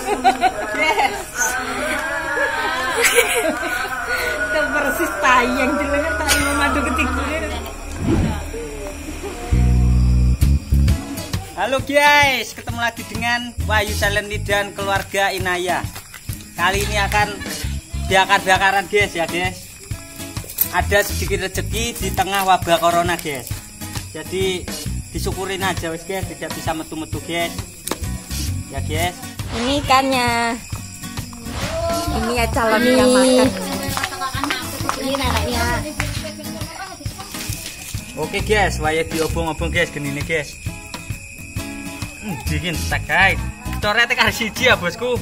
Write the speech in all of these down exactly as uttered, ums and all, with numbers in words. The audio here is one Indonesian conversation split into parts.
Yes. Persis tayang jenengan tayang madu ketikune. Halo guys, ketemu lagi dengan Wahyu Saleni dan keluarga Inaya. Kali ini akan bakar-bakaran guys ya guys. Ada sedikit rezeki di tengah wabah corona guys. Jadi disyukurin aja guys, tidak bisa metu-metu guys. Ya guys. Ini ikannya. Ini ya calon yang makan. Ini anaknya. Oke guys, waya diobong-obong guys, genine guys. Hmm, dingin tak guys. Corete karo siji ya bosku.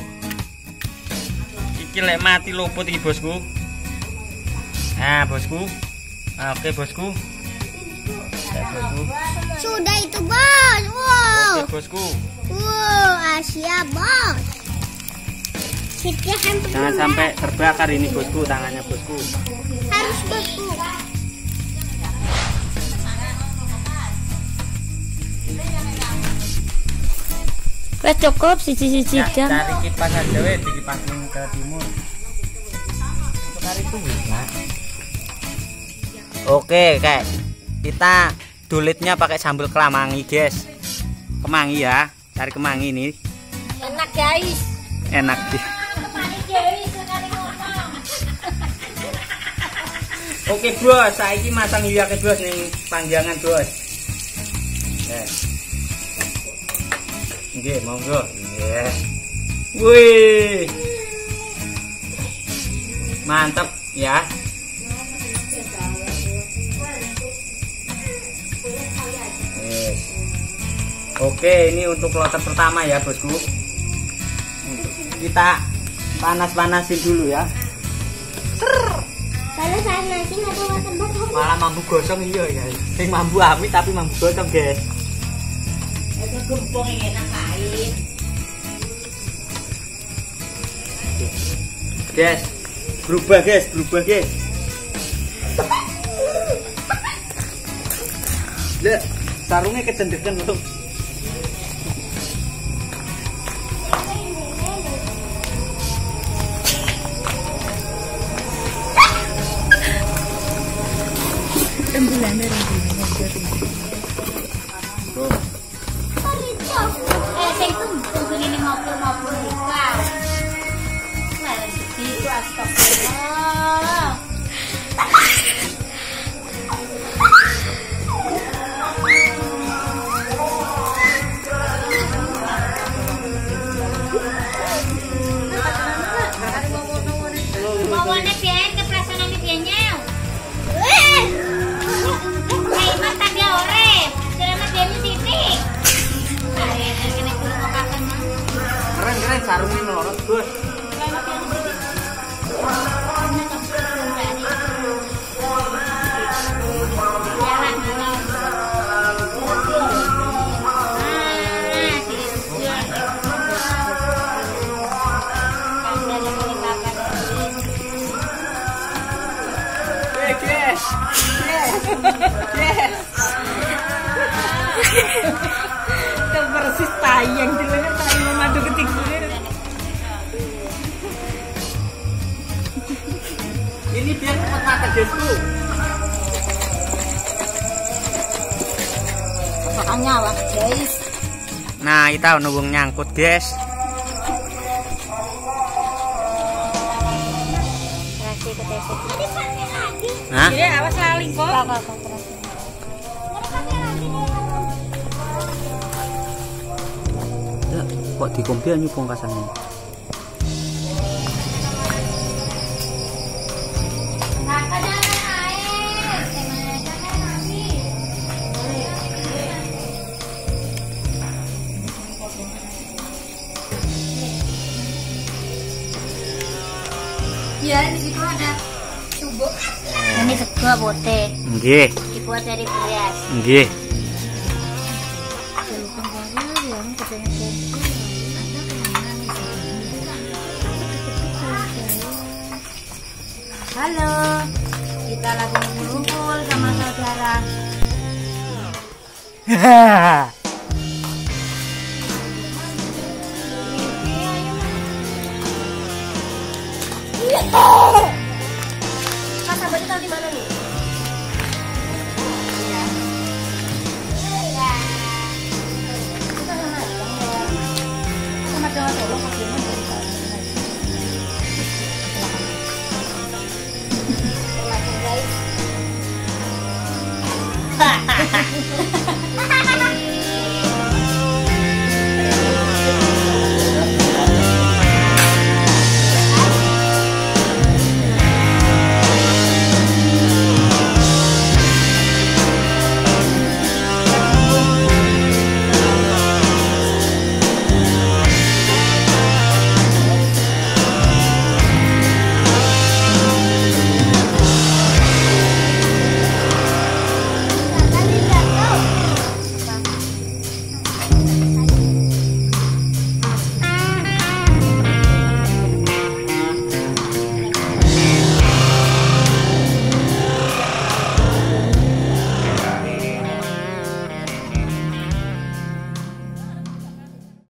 Iki lek mati luput iki bosku. Nah bosku. Nah, oke bosku. Ya, bosku. Sudah itu bos. Wow. Oke bosku. Wow, Asia bos. Jangan sampai terbakar ini bosku, tangannya bosku. Harus bosku. Wes cukup siji-siji jam. Cari kipas aja weh, dikipasin ke timur. Untuk hari itu ya. Oke, kayak kita dulitnya pakai sambal kemangi, guys. Kemangi ya, cari kemangi ini. Enak guys. Enak sih. Oke bos, saiki masang iya ke bos nih panggangan bos. Eh. Nggih, monggo. Nggih. Wih. Mantap ya. Yes. Oke, ini untuk kloter pertama ya, bosku. Kita panas-panasin dulu ya. Kalau saya nasi nggak bawa tempat. Malah mampu gosong iya guys. Sing mampu amit tapi mampu gosong guys. Itu gempong enak kain. Guys, berubah guys, berubah guys. Lihat, sarungnya kecendekan loh. Eh, saya itu mungkin ini ngobrol-ngobrol di kau. Nah, itu astagfirullah. Bawaannya biar keprasangan biarnya. Eh, kayak mata dia ore, selamat dia titik. Keren keren sarungnya melorot bos. Yes, yes, Itu persis tayang jenengan tayang madu ketikune. ini biar cepat makan guysku. Makannya apa guys? Nah kita nunggu nyangkut guys. Terasi ketesi. Hah? Ini awas laling kok. Ya, kok dikompi anyu pongkasannya. Ya, di situ ada tubuk. Ini sego bote. Nggih, Dibuat dari beras. nggih. Halo, kita lagi ngumpul sama saudara. Mas Abadi tahu di mana nih?